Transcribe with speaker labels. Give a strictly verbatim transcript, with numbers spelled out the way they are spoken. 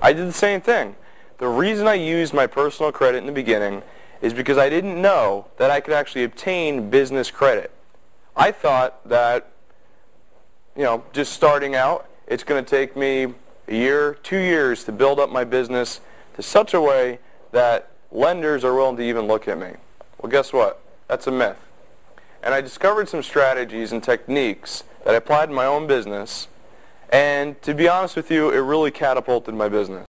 Speaker 1: I did the same thing. The reason I used my personal credit in the beginning is because I didn't know that I could actually obtain business credit. I thought that, you know, just starting out, it's going to take me a year, two years to build up my business to such a way that lenders are willing to even look at me. Well, guess what? That's a myth. And I discovered some strategies and techniques that I applied in my own business, and to be honest with you, it really catapulted my business.